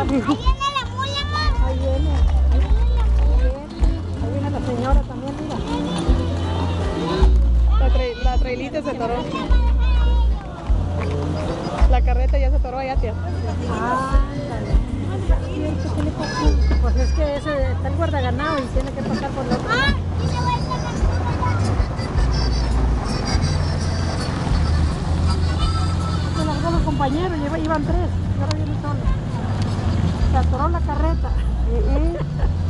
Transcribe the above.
viene la mula, mamá. Ahí viene. Ahí viene la señora también, mira. La trailita se atoró. La carreta ya se atoró allá, tía. Ándale. ¿Qué le pasó? Pues es que ese está el guardaganado y tiene que pasar por la otra. Ah, y le voy a sacar. Se largó los compañeros, iban 3, y ahora viene solo. Se atoró la carreta.